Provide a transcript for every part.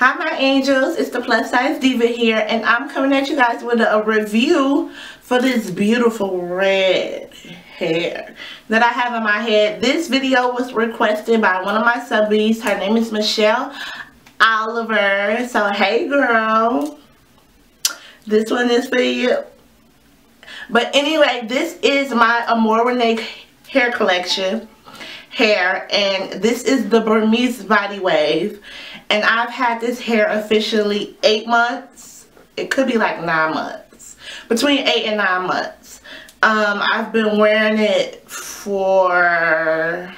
Hi my angels, it's the Plus Size Diva here, and I'm coming at you guys with a review for this beautiful red hair that I have on my head. This video was requested by one of my subbies. Her name is Michelle Oliver. So hey girl, this one is for you. But anyway, this is my Amore Renee hair collection and this is the Burmese Body Wave. And I've had this hair officially 8 months. It could be like 9 months. Between 8 and 9 months. I've been wearing it for...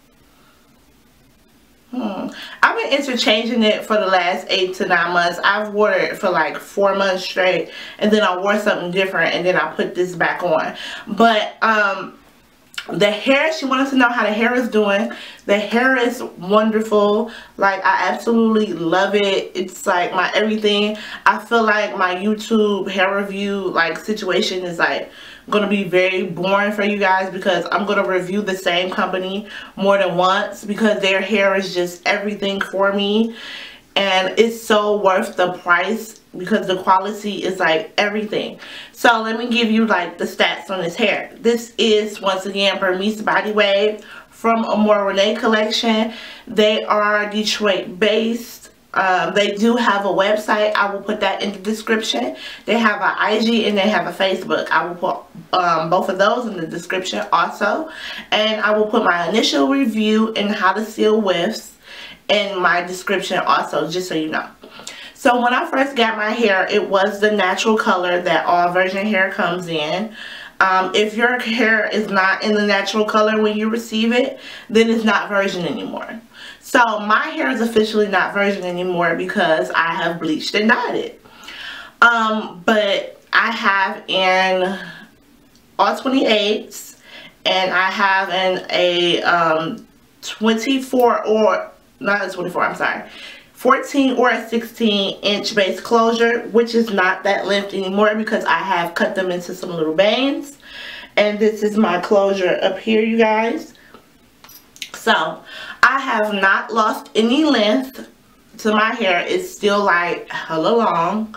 I've been interchanging it for the last 8 to 9 months. I've worn it for like 4 months straight. And then I wore something different. And then I put this back on. But, the hair, she wanted to know how the hair is doing. The hair is wonderful. Like, I absolutely love it. It's like my everything. I feel like my YouTube hair review like situation is like going to be very boring for you guys, because I'm going to review the same company more than once, because their hair is just everything for me. And it's so worth the price, because the quality is like everything. So let me give you like the stats on this hair. This is once again Burmese Body Wave from Amore Renee collection. They are Detroit based. They do have a website. I will put that in the description. They have an IG and they have a Facebook. I will put both of those in the description also. And I will put my initial review and how to seal whiffs in my description also, just so you know. So when I first got my hair, it was the natural color that all virgin hair comes in. If your hair is not in the natural color when you receive it, then it's not virgin anymore. So my hair is officially not virgin anymore because I have bleached and dyed it. But I have an all 28s, and I have a 24 or not a 24, I'm sorry, 14 or a 16 inch base closure, which is not that length anymore because I have cut them into some little bangs. And this is my closure up here, you guys. So I have not lost any length to my hair. It's still like hella long.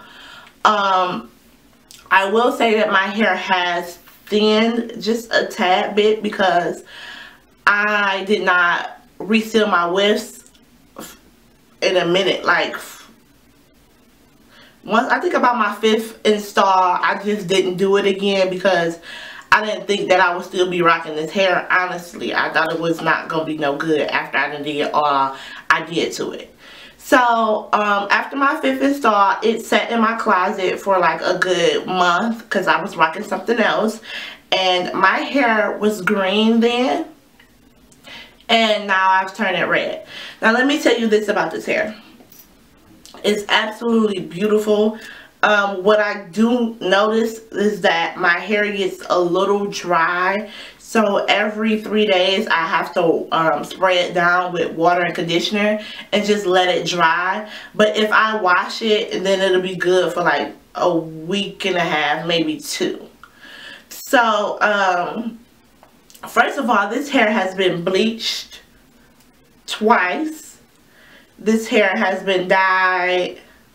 I will say that my hair has thinned just a tad bit because I did not reseal my whiffs in a minute. Like, once I think about my 5th install, I just didn't do it again because I didn't think that I would still be rocking this hair. Honestly, I thought it was not gonna be no good after I done did all I did to it. So after my 5th install, it sat in my closet for like a good month because I was rocking something else, and my hair was green then, and now I've turned it red. Now let me tell you this about this hair. It's absolutely beautiful. What I do notice is that my hair gets a little dry. So every 3 days I have to spray it down with water and conditioner and just let it dry. But if I wash it, then it'll be good for like a week and a half, maybe 2. So, first of all, this hair has been bleached twice. This hair has been dyed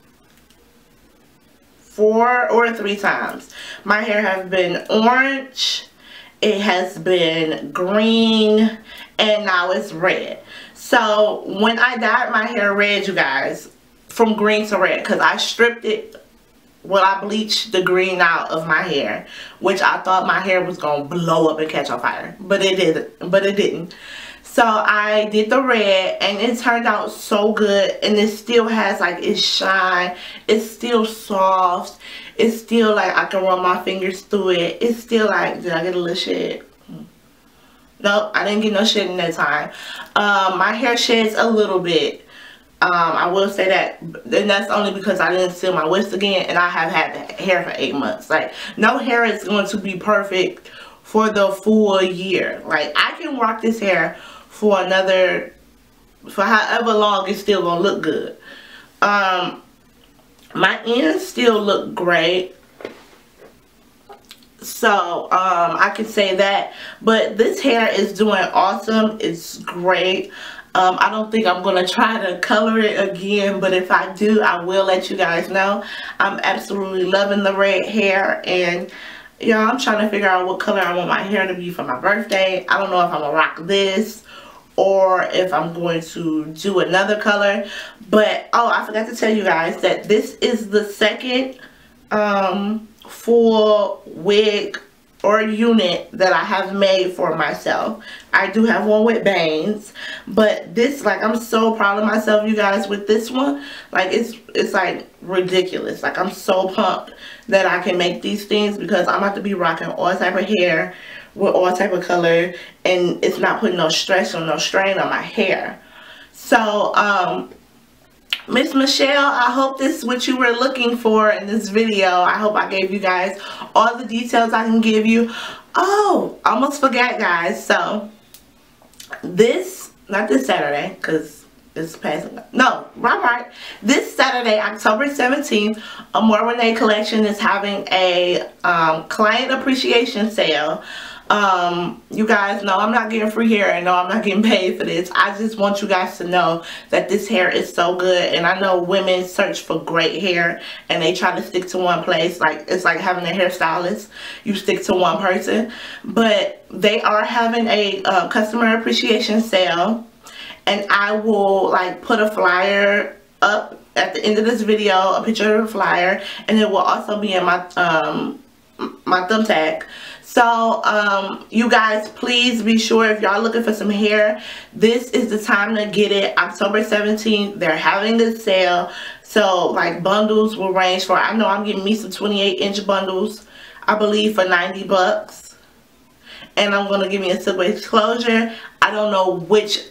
4 or 3 times. My hair has been orange, it has been green, and now it's red. So when I dyed my hair red, you guys, from green to red, because I stripped it, well, I bleached the green out of my hair, which I thought my hair was going to blow up and catch on fire. But it didn't. So I did the red, and it turned out so good. And it still has like its shine. It's still soft. It's still like I can run my fingers through it. It's still like, did I get a little shit? Nope, I didn't get no shit in that time. My hair sheds a little bit. I will say that, and that's only because I didn't seal my whisk again, and I have had the hair for 8 months. Like, no hair is going to be perfect for the full year. Like, I can rock this hair for for however long it's still gonna look good. My ends still look great, so I can say that. But this hair is doing awesome. It's great. I don't think I'm going to try to color it again, but if I do, I will let you guys know. I'm absolutely loving the red hair, and y'all, I'm trying to figure out what color I want my hair to be for my birthday. I don't know if I'm going to rock this or if I'm going to do another color. But, oh, I forgot to tell you guys that this is the second full wig or unit that I have made for myself. I do have one with bangs, but this, like, I'm so proud of myself, you guys, with this one. Like, it's like ridiculous. Like, I'm so pumped that I can make these things, because I'm about to be rocking all type of hair with all type of color, and it's not putting no stress or no strain on my hair. So Miss Michelle, I hope this is what you were looking for in this video. I hope I gave you guys all the details I can give you. Oh, I almost forgot, guys. So this, not this Saturday, because it's passing. No, right. This Saturday, October 17th, Amore Renee Collection is having a client appreciation sale. You guys know I'm not getting free hair, and no, I'm not getting paid for this. I just want you guys to know that this hair is so good, and I know women search for great hair and they try to stick to one place. Like, it's like having a hairstylist. You stick to one person. But they are having a customer appreciation sale, and I will like put a flyer up at the end of this video, a picture of the flyer, and it will also be in my my thumbtack. So you guys, please be sure, if y'all looking for some hair, this is the time to get it. October 17th, they're having a sale. So like bundles will range for, I know I'm getting me some 28-inch bundles, I believe, for 90 bucks. And I'm going to give me a silk waist closure. I don't know which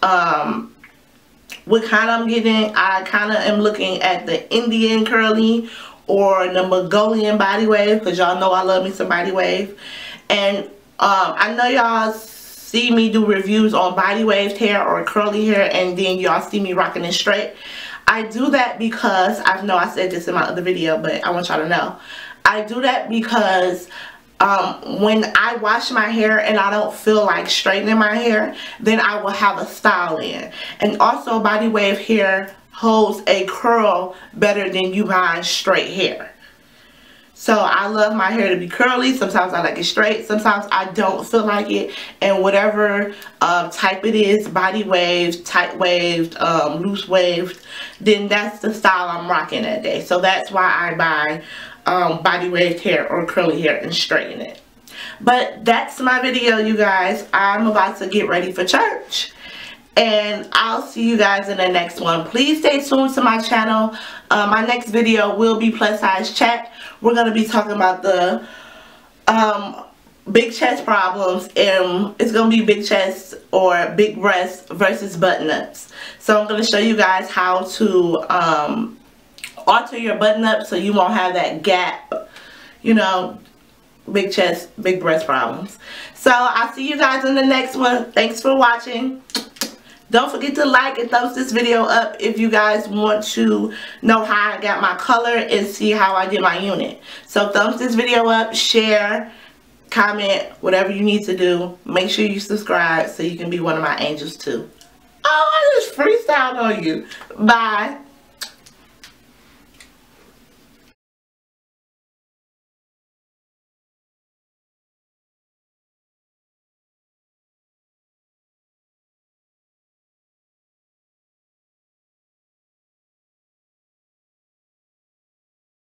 what kind I'm getting. I kind of am looking at the Indian curly or the Mongolian body wave, because y'all know I love me some body wave. And I know y'all see me do reviews on body waved hair or curly hair, and then y'all see me rocking it straight. I do that because, I know I said this in my other video, but I want y'all to know. I do that because when I wash my hair and I don't feel like straightening my hair, then I will have a style in. And also, body wave hair holds a curl better than you buying straight hair. So I love my hair to be curly. Sometimes I like it straight. Sometimes I don't feel like it. And whatever type it is, body waved, tight waved, loose waved, then that's the style I'm rocking that day. So that's why I buy body waved hair or curly hair and straighten it. But that's my video, you guys. I'm about to get ready for church, and I'll see you guys in the next one. Please stay tuned to my channel. My next video will be plus size chat. We're going to be talking about the big chest problems, and it's going to be big chest or big breasts versus button ups. So I'm going to show you guys how to alter your button up so you won't have that gap, you know, big chest, big breast problems. So I'll see you guys in the next one. Thanks for watching. Don't forget to like and thumbs this video up if you guys want to know how I got my color and see how I did my unit. So thumbs this video up, share, comment, whatever you need to do. Make sure you subscribe so you can be one of my angels too. Oh, I just freestyled on you. Bye.